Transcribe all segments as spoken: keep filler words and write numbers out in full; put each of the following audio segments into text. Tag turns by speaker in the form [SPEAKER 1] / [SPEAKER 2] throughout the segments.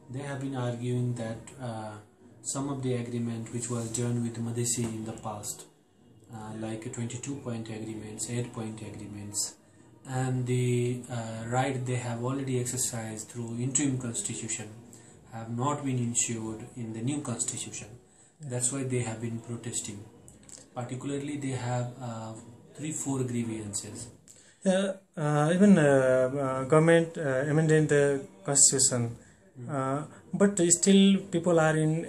[SPEAKER 1] they have been arguing that uh, some of the agreement which was done with Madhesi in the past, uh, like twenty-two point agreements, eight point agreements, and the uh, right they have already exercised through interim constitution have not been ensured in the new constitution. That's why they have been protesting. Particularly, they have uh, three, four grievances.
[SPEAKER 2] Yeah, uh, even uh, uh, government uh, amended the constitution, mm. uh, but still people are in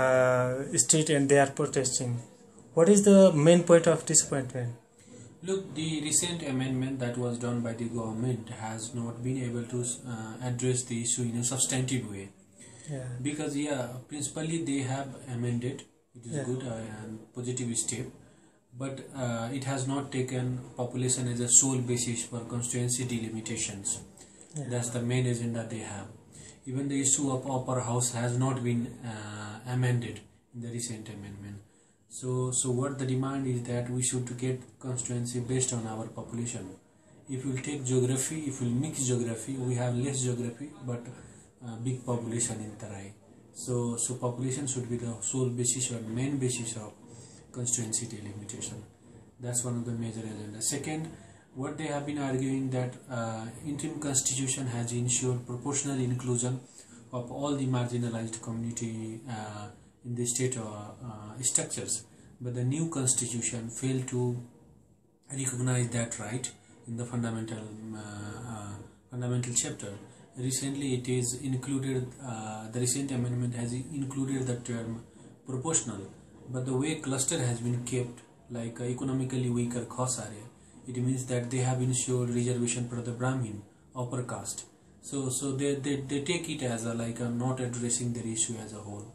[SPEAKER 2] uh, street and they are protesting. What is the main point of disappointment?
[SPEAKER 1] Look, the recent amendment that was done by the government has not been able to uh, address the issue in a substantive way.
[SPEAKER 2] Yeah.
[SPEAKER 1] Because yeah, principally they have amended, it is
[SPEAKER 2] yeah.
[SPEAKER 1] good uh, and positive step, but uh, it has not taken population as a sole basis for constituency delimitations. Yeah. That's the main agenda they have. Even the issue of upper house has not been uh, amended in the recent amendment. So, so what the demand is that we should get constituency based on our population. If we take geography, if we mix geography, we have less geography, but uh, big population in Tarai. So, so population should be the sole basis or main basis of constituency delimitation. That's one of the major agendas. Second, what they have been arguing that uh, interim constitution has ensured proportional inclusion of all the marginalized community uh, in the state uh, uh, structures, but the new constitution failed to recognize that right in the fundamental uh, uh, fundamental chapter. Recently, it is included. Uh, the recent amendment has included the term proportional, but the way cluster has been kept, like uh, economically weaker khas area, it means that they have ensured reservation for the Brahmin upper caste. So, so they they, they take it as a like a not addressing their issue as a whole.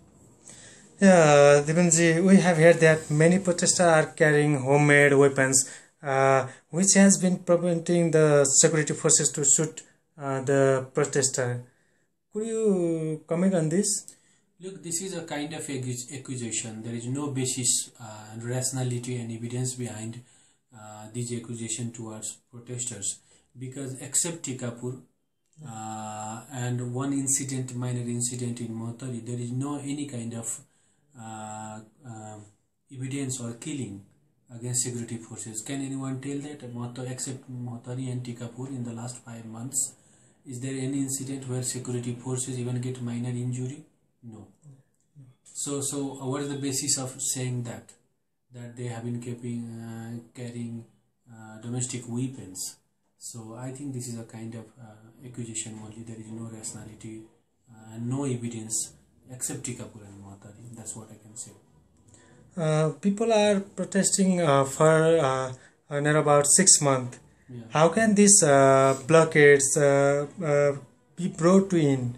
[SPEAKER 2] Yeah, Devanji, we have heard that many protesters are carrying homemade weapons, uh, which has been preventing the security forces to shoot uh, the protester. Could you comment on this?
[SPEAKER 1] Look, this is a kind of accusation. There is no basis uh, and rationality and evidence behind uh, these accusations towards protesters, because except Tikapur uh, and one incident, minor incident in Mohotari, there is no any kind of Uh, uh, evidence or killing against security forces. Can anyone tell that except Mohotari and Tikapur in the last five months? Is there any incident where security forces even get minor injury? No. So, so what is the basis of saying that that they have been keeping uh, carrying uh, domestic weapons? So I think this is a kind of uh, accusation only. There is no rationality uh, and no evidence except Tikapur and Mohotari. That's what I can say.
[SPEAKER 2] Uh, people are protesting uh, for uh, near about six months. Yeah. How can these uh, blockades uh, uh, be brought to end?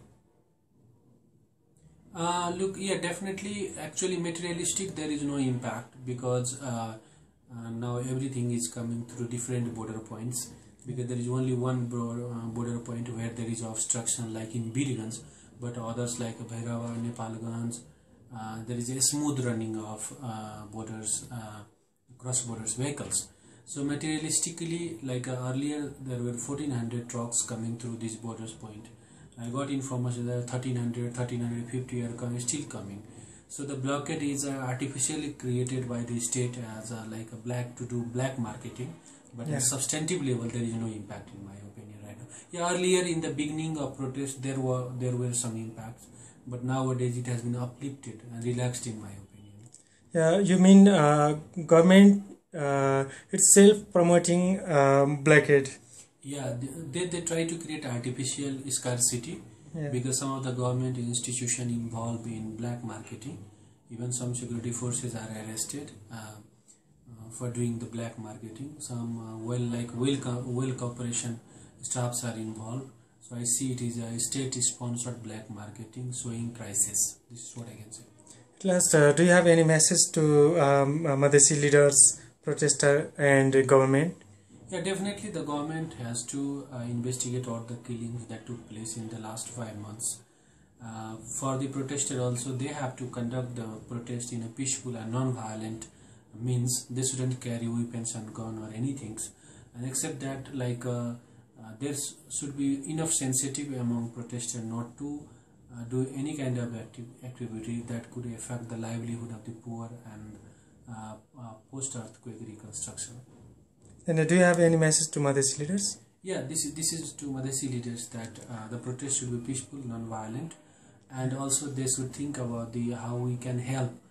[SPEAKER 1] Uh, look, yeah, definitely. Actually, materialistic, there is no impact, because uh, uh, now everything is coming through different border points. Because there is only one border point where there is obstruction, like in Birganj. But others like Bhairava, Nepalganj, uh, there is a smooth running of uh, borders, uh, cross borders vehicles. So materialistically, like uh, earlier, there were fourteen hundred trucks coming through this borders point. I got information that thirteen hundred, thirteen fifty are coming, still coming. So the blockade is uh, artificially created by the state as uh, like a black to do black marketing, but yeah. At substantive level, there is no impact in my opinion right now. Yeah, earlier in the beginning of protest, there were there were some impacts, but nowadays it has been uplifted and relaxed in my opinion.
[SPEAKER 2] Yeah, you mean uh, government uh, itself promoting um, blockade?
[SPEAKER 1] Yeah, they, they try to create artificial scarcity, yeah. Because some of the government institution involved in black marketing, even some security forces are arrested uh, uh, for doing the black marketing. Some uh, well like well well corporation staffs are involved. So I see it is a state-sponsored black marketing showing crisis. This is what I can say.
[SPEAKER 2] At last, uh, do you have any message to um, Madhesi leaders, protesters, and government?
[SPEAKER 1] Yeah, definitely the government has to uh, investigate all the killings that took place in the last five months. Uh, for the protester also, they have to conduct the protest in a peaceful and non-violent means. They shouldn't carry weapons and gun or anything. And except that, like uh, uh, there should be enough sensitivity among protesters not to uh, do any kind of acti activity that could affect the livelihood of the poor and uh, uh, post-earthquake reconstruction.
[SPEAKER 2] And uh, do you have any message to Madhesi leaders?
[SPEAKER 1] Yeah, this is this is to Madhesi leaders that uh, the protest should be peaceful, non-violent, and also they should think about the how we can help